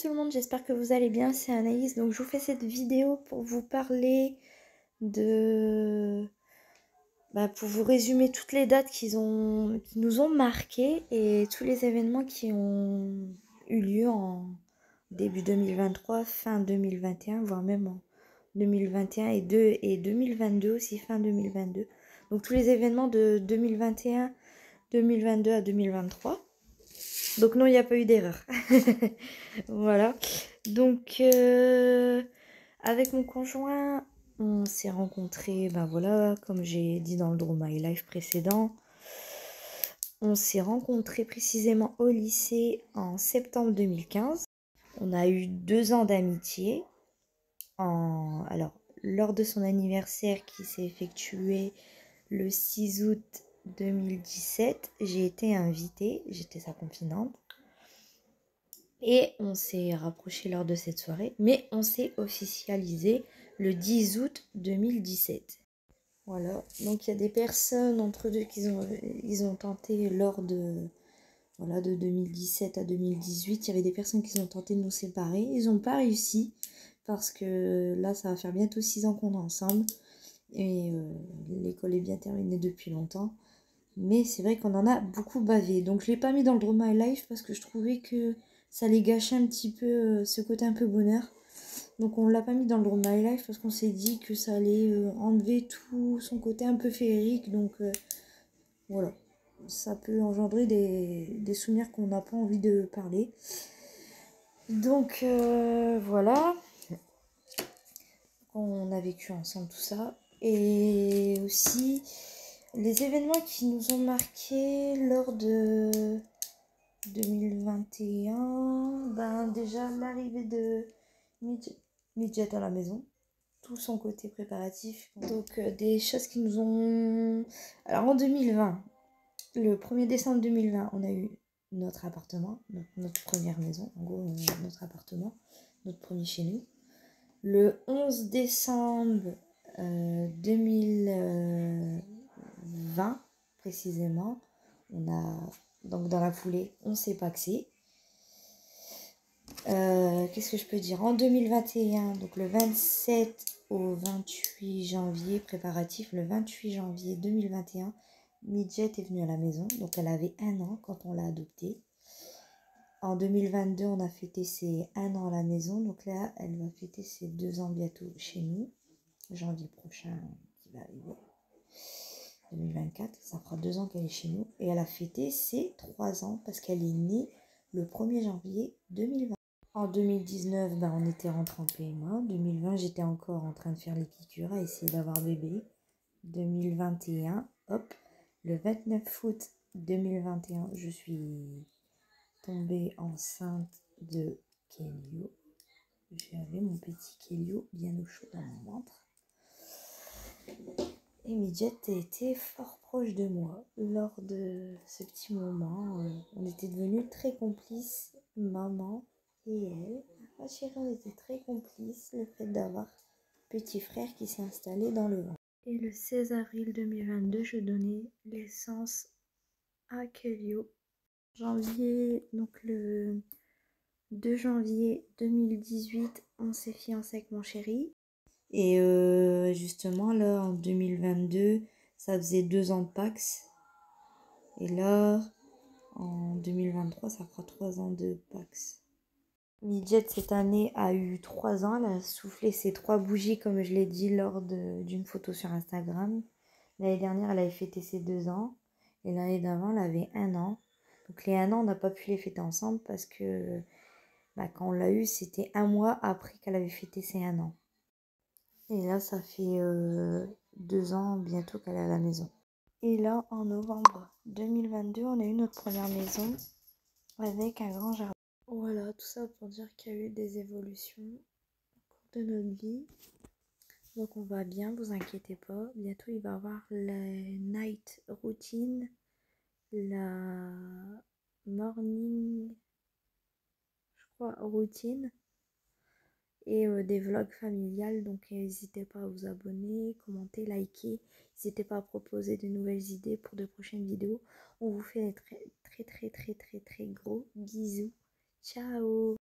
tout le monde, j'espère que vous allez bien, c'est Anaïs. Donc je vous fais cette vidéo pour vous parler de... pour vous résumer toutes les dates qui nous ont marquées et tous les événements qui ont eu lieu en début 2023, fin 2021, voire même en 2021 et 2022 aussi, fin 2022. Donc tous les événements de 2021, 2022 à 2023. Donc non, il n'y a pas eu d'erreur. Voilà. Donc avec mon conjoint, on s'est rencontrés, voilà, comme j'ai dit dans le Draw My Life précédent. On s'est rencontrés précisément au lycée en septembre 2015. On a eu 2 ans d'amitié. Alors, lors de son anniversaire qui s'est effectué le 6 août 2017, j'ai été invitée, j'étais sa confidente. Et on s'est rapproché lors de cette soirée, mais on s'est officialisé le 10 août 2017. Voilà, donc il y a des personnes entre deux qui ont tenté lors de 2017 à 2018, il y avait des personnes qui ont tenté de nous séparer. Ils n'ont pas réussi parce que là, ça va faire bientôt 6 ans qu'on est ensemble. Et l'école est bien terminée depuis longtemps. Mais c'est vrai qu'on en a beaucoup bavé. Donc je ne l'ai pas mis dans le Draw My Life parce que je trouvais que ça allait gâcher un petit peu ce côté un peu bonheur. Donc on ne l'a pas mis dans le Draw My Life parce qu'on s'est dit que ça allait enlever tout son côté un peu féerique. Donc voilà, ça peut engendrer des souvenirs qu'on n'a pas envie de parler. Donc voilà, on a vécu ensemble tout ça. Et aussi les événements qui nous ont marqués lors de 2021, déjà l'arrivée de Midget à la maison, tout son côté préparatif. Donc des choses qui nous ont... Alors en 2020, le 1er décembre 2020, on a eu notre appartement, notre première maison, en gros notre appartement, notre premier chez nous. Le 11 décembre 2020, précisément, donc dans la foulée, on s'est pacsé. Qu'est-ce que je peux dire? En 2021, donc le 27 au 28 janvier, préparatif, le 28 janvier 2021, Midget est venue à la maison. Donc elle avait 1 an quand on l'a adoptée. En 2022, on a fêté ses 1 an à la maison. Donc là, elle va fêter ses 2 ans bientôt chez nous. Janvier prochain qui va arriver. 2024, ça fera 2 ans qu'elle est chez nous. Et elle a fêté ses 3 ans parce qu'elle est née le 1er janvier 2020. En 2019, on était rentrés en PMA. 2020, j'étais encore en train de faire les piqûres, à essayer d'avoir bébé. 2021, hop, le 29 août 2021, je suis tombée enceinte de Kelio. J'avais mon petit Kelio bien au chaud dans mon ventre. Et Midget était fort proche de moi lors de ce petit moment. On était devenus très complices, maman et elle. Ma chérie, on était très complices, le fait d'avoir petit frère qui s'est installé dans le ventre. Et le 16 avril 2022, je donnais naissance à Kelio. Janvier, donc le 2 janvier 2018, on s'est fiancé avec mon chéri. Et justement, là, en 2022, ça faisait 2 ans de Pax. Et là, en 2023, ça fera 3 ans de Pax. Midget, cette année, a eu 3 ans. Elle a soufflé ses 3 bougies, comme je l'ai dit, lors d'une photo sur Instagram. L'année dernière, elle avait fêté ses 2 ans. Et l'année d'avant, elle avait 1 an. Donc les 1 an, on n'a pas pu les fêter ensemble parce que quand on l'a eu, c'était 1 mois après qu'elle avait fêté ses 1 an. Et là, ça fait 2 ans bientôt qu'elle est à la maison. Et là, en novembre 2022, on a eu notre première maison avec un grand jardin. Voilà, tout ça pour dire qu'il y a eu des évolutions au cours de notre vie. Donc on va bien, vous inquiétez pas. Bientôt, il va y avoir la night routine, la morning, je crois, routine. Et des vlogs familiales, donc n'hésitez pas à vous abonner, commenter, liker, n'hésitez pas à proposer de nouvelles idées pour de prochaines vidéos. On vous fait des très gros bisous, ciao.